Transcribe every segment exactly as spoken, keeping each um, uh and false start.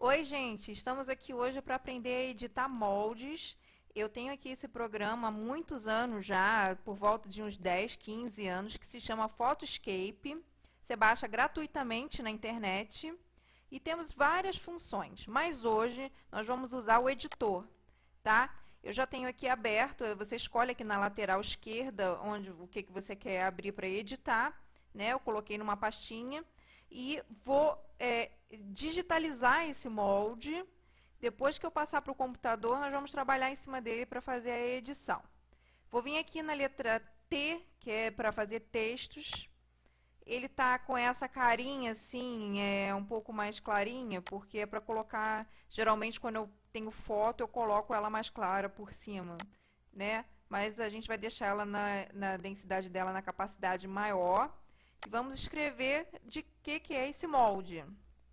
Oi, gente! Estamos aqui hoje para aprender a editar moldes. Eu tenho aqui esse programa há muitos anos já, por volta de uns dez, quinze anos, que se chama Photoscape. Você baixa gratuitamente na internet e temos várias funções, mas hoje nós vamos usar o editor, tá? Eu já tenho aqui aberto, você escolhe aqui na lateral esquerda onde, o que, que você quer abrir para editar, né? Eu coloquei numa pastinha e vou é, digitalizar esse molde. Depois que eu passar para o computador, nós vamos trabalhar em cima dele para fazer a edição. Vou vir aqui na letra T, que é para fazer textos. Ele tá com essa carinha assim, é um pouco mais clarinha, porque é para colocar, geralmente quando eu tenho foto, eu coloco ela mais clara por cima, né? Mas a gente vai deixar ela na, na densidade dela, na capacidade maior. E vamos escrever de que que é esse molde.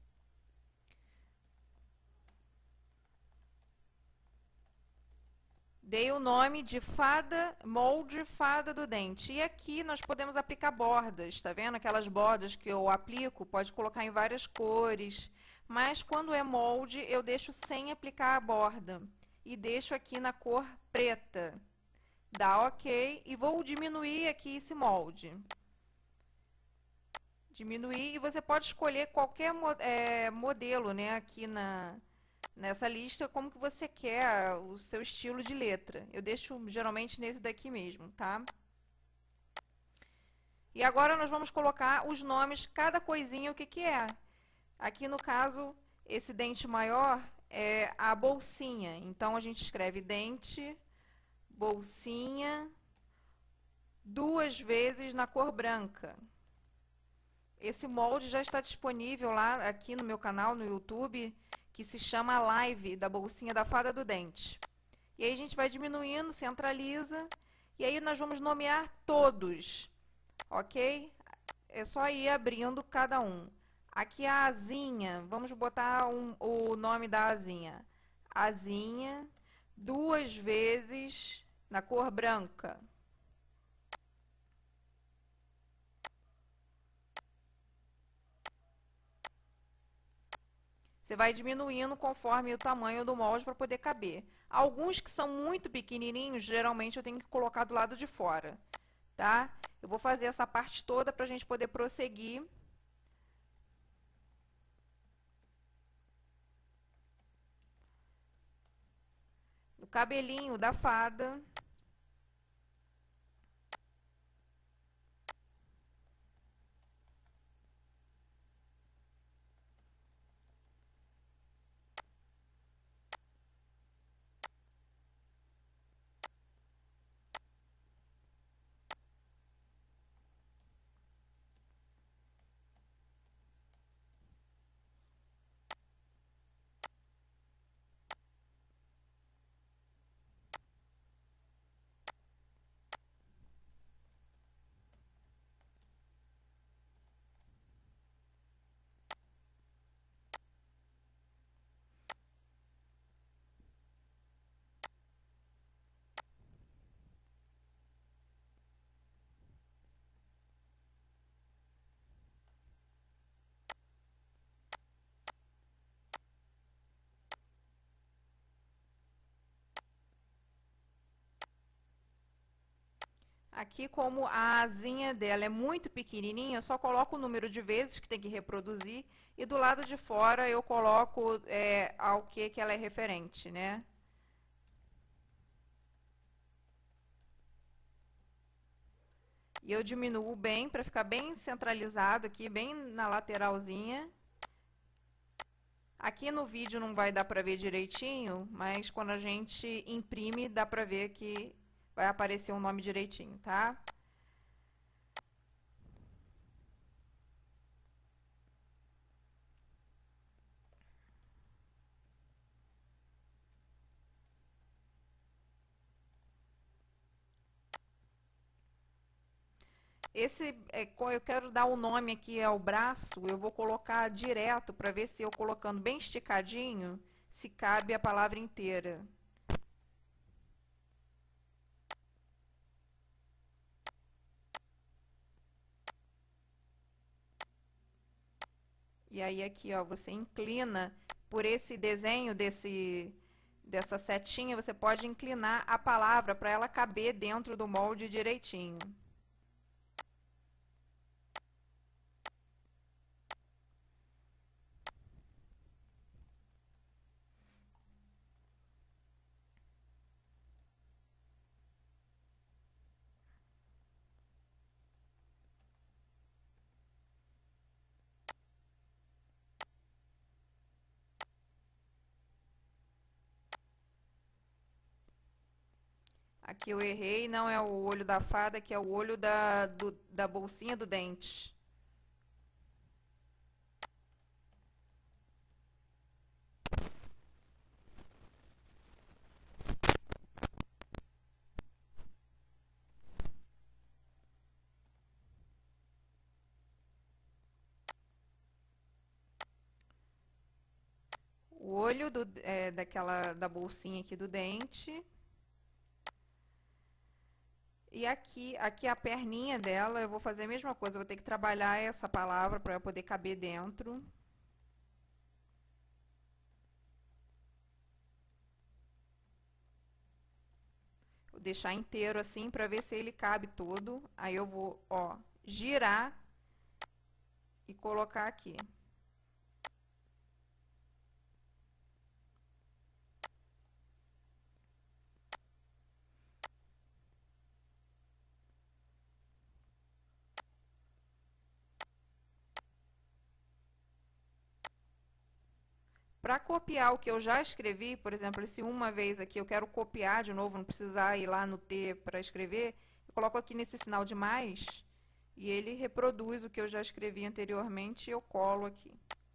Dei o nome de fada, molde fada do dente. E aqui nós podemos aplicar bordas, tá vendo? Aquelas bordas que eu aplico, pode colocar em várias cores. Mas quando é molde, eu deixo sem aplicar a borda. E deixo aqui na cor preta. Dá OK e vou diminuir aqui esse molde. Diminuir e você pode escolher qualquer é, modelo, né, aqui na... nessa lista, como que você quer o seu estilo de letra. Eu deixo geralmente nesse daqui mesmo, tá? E agora nós vamos colocar os nomes, cada coisinha, o que que é. Aqui no caso, esse dente maior é a bolsinha. Então, a gente escreve dente, bolsinha, duas vezes na cor branca. Esse molde já está disponível lá aqui no meu canal, no YouTube, que se chama Live da bolsinha da fada do dente. E aí a gente vai diminuindo, centraliza, e aí nós vamos nomear todos, ok? É só ir abrindo cada um. Aqui a asinha, vamos botar um, o nome da asinha. Asinha, duas vezes na cor branca. Você vai diminuindo conforme o tamanho do molde para poder caber. Alguns que são muito pequenininhos, geralmente eu tenho que colocar do lado de fora, tá? Eu vou fazer essa parte toda para a gente poder prosseguir. O cabelinho da fada. Aqui, como a asinha dela é muito pequenininha, eu só coloco o número de vezes que tem que reproduzir e do lado de fora eu coloco é, ao que, que ela é referente, né? E eu diminuo bem para ficar bem centralizado aqui, bem na lateralzinha. Aqui no vídeo não vai dar para ver direitinho, mas quando a gente imprime dá para ver que vai aparecer o nome direitinho, tá? Esse, é, eu quero dar o nome aqui ao braço, eu vou colocar direto para ver se eu colocando bem esticadinho, se cabe a palavra inteira. E aí aqui, ó, você inclina por esse desenho, desse, dessa setinha, você pode inclinar a palavra para ela caber dentro do molde direitinho. Aqui eu errei, não é o olho da fada, que é o olho da, do, da bolsinha do dente. O olho do, é, daquela, da bolsinha aqui do dente. E aqui, aqui a perninha dela, eu vou fazer a mesma coisa, eu vou ter que trabalhar essa palavra para poder caber dentro. Vou deixar inteiro assim para ver se ele cabe todo. Aí eu vou, ó, girar e colocar aqui. Para copiar o que eu já escrevi, por exemplo, esse uma vez aqui, eu quero copiar de novo, não precisar ir lá no T para escrever, eu coloco aqui nesse sinal de mais, e ele reproduz o que eu já escrevi anteriormente e eu colo aqui.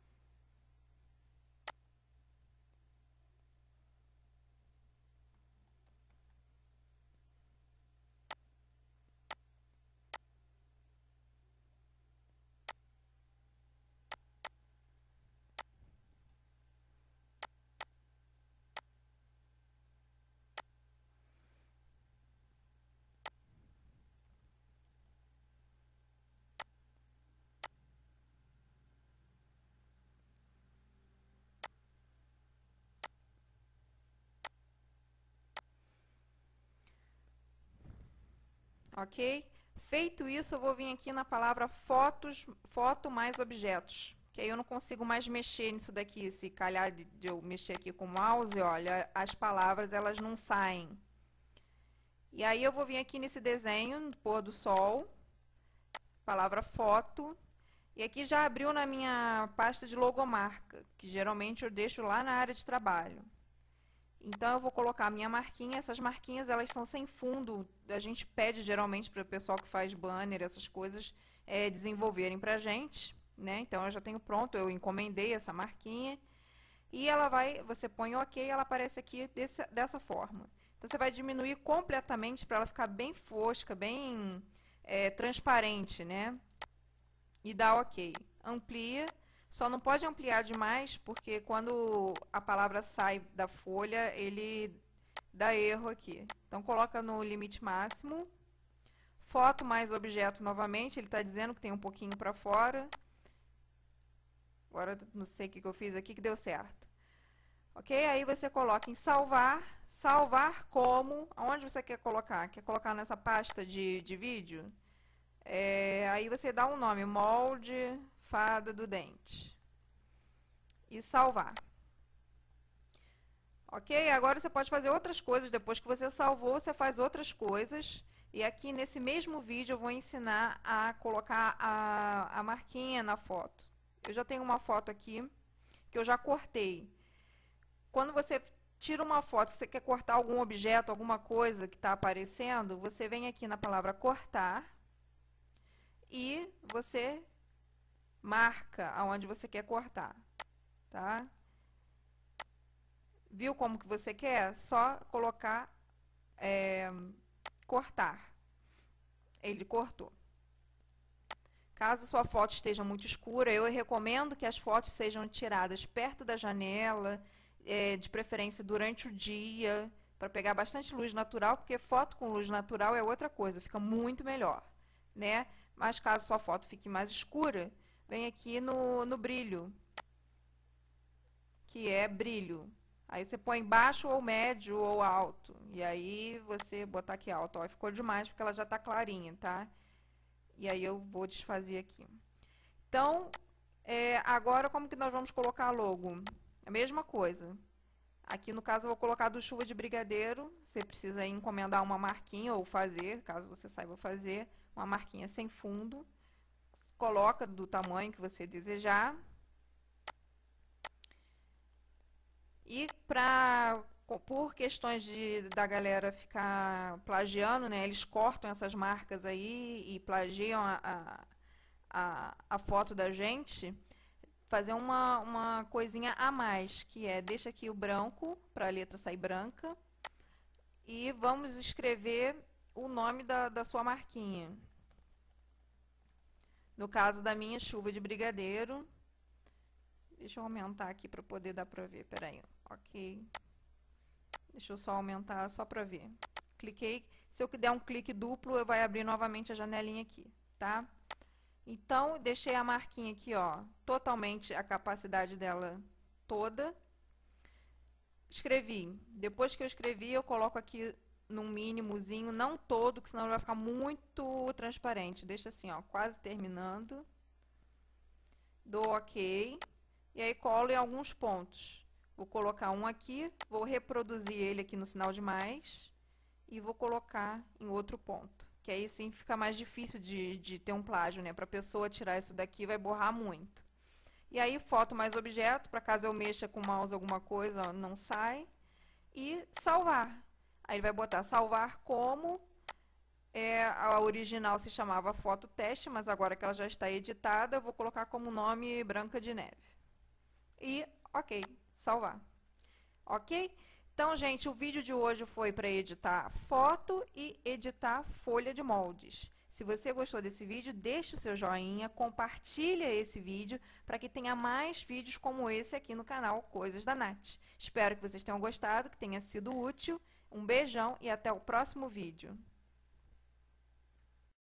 Ok? Feito isso, eu vou vir aqui na palavra fotos, foto mais objetos. Que aí eu não consigo mais mexer nisso daqui. Se calhar de, de eu mexer aqui com o mouse, olha, as palavras elas não saem. E aí eu vou vir aqui nesse desenho, pôr do sol, palavra foto. E aqui já abriu na minha pasta de logomarca, que geralmente eu deixo lá na área de trabalho. Então, eu vou colocar a minha marquinha. Essas marquinhas, elas são sem fundo. A gente pede, geralmente, para o pessoal que faz banner, essas coisas, é, desenvolverem para a gente, né? Então, eu já tenho pronto, eu encomendei essa marquinha. E ela vai, você põe OK, ela aparece aqui desse, dessa forma. Então, você vai diminuir completamente para ela ficar bem fosca, bem é, transparente, né? E dá OK. Amplia. Só não pode ampliar demais, porque quando a palavra sai da folha, ele dá erro aqui. Então, coloca no limite máximo. Foto mais objeto novamente, ele está dizendo que tem um pouquinho para fora. Agora, não sei o que eu fiz aqui, que deu certo. Ok? Aí você coloca em salvar. Salvar como? Aonde você quer colocar? Quer colocar nessa pasta de, de vídeo? É, aí você dá um nome, molde fada do dente. E salvar. Ok? Agora você pode fazer outras coisas. Depois que você salvou, você faz outras coisas. E aqui nesse mesmo vídeo eu vou ensinar a colocar a, a marquinha na foto. Eu já tenho uma foto aqui que eu já cortei. Quando você tira uma foto, você quer cortar algum objeto, alguma coisa que está aparecendo, você vem aqui na palavra cortar e você marca aonde você quer cortar, tá? Viu como que você quer? Só colocar é, cortar. Ele cortou. Caso sua foto esteja muito escura, eu recomendo que as fotos sejam tiradas perto da janela, é, de preferência durante o dia, para pegar bastante luz natural, porque foto com luz natural é outra coisa, fica muito melhor, né? Mas caso sua foto fique mais escura, vem aqui no, no brilho, que é brilho. Aí você põe baixo ou médio ou alto. E aí você botar aqui alto. Ó, ficou demais porque ela já está clarinha, tá? E aí eu vou desfazer aqui. Então, é, agora como que nós vamos colocar a logo? A mesma coisa. Aqui no caso eu vou colocar do Chuva de Brigadeiro. Você precisa encomendar uma marquinha ou fazer, caso você saiba fazer, uma marquinha sem fundo. Coloca do tamanho que você desejar. E pra, por questões de, da galera ficar plagiando, né, eles cortam essas marcas aí e plagiam a, a, a, a foto da gente, fazer uma, uma coisinha a mais, que é, deixa aqui o branco, para a letra sair branca, e vamos escrever o nome da, da sua marquinha. No caso da minha, Chuva de Brigadeiro. Deixa eu aumentar aqui para poder dar para ver. Peraí. Ok. Deixa eu só aumentar só para ver. Cliquei. Se eu der um clique duplo, vai abrir novamente a janelinha aqui, tá? Então, deixei a marquinha aqui, ó, totalmente a capacidade dela toda. Escrevi. Depois que eu escrevi, eu coloco aqui num mínimozinho, não todo, que senão ele vai ficar muito transparente. Deixa assim, ó, quase terminando. Dou ok. E aí colo em alguns pontos. Vou colocar um aqui, vou reproduzir ele aqui no sinal de mais e vou colocar em outro ponto. Que aí sim fica mais difícil de, de ter um plágio, né? Para a pessoa tirar isso daqui vai borrar muito. E aí foto mais objeto, para caso eu mexa com o mouse alguma coisa, ó, não sai. E salvar. Aí ele vai botar salvar como... É, a original se chamava foto teste, mas agora que ela já está editada, eu vou colocar como nome Branca de Neve. E, ok, salvar. Ok? Então, gente, o vídeo de hoje foi para editar foto e editar folha de moldes. Se você gostou desse vídeo, deixe o seu joinha, compartilha esse vídeo para que tenha mais vídeos como esse aqui no canal Coisas da Nath. Espero que vocês tenham gostado, que tenha sido útil. Um beijão e até o próximo vídeo.